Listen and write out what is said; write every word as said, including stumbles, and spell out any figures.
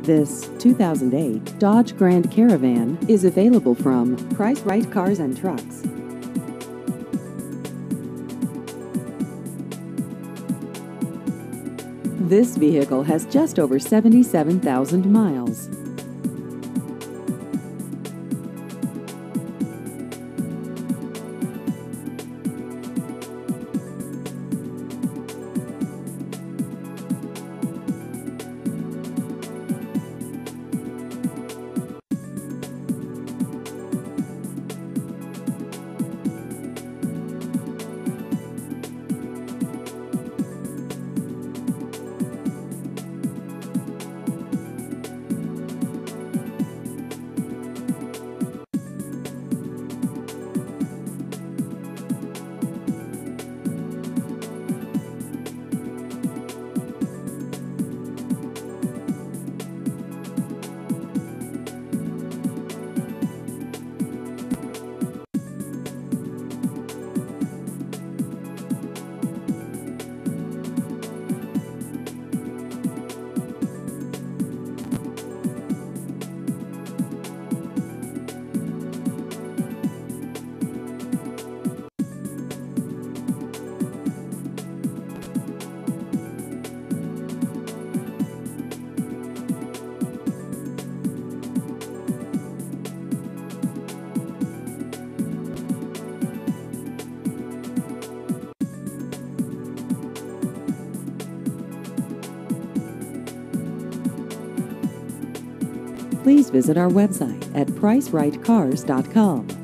This two thousand eight Dodge Grand Caravan is available from Price Right Cars and Trucks. This vehicle has just over seventy-seven thousand miles. Please visit our website at price right cars dot com.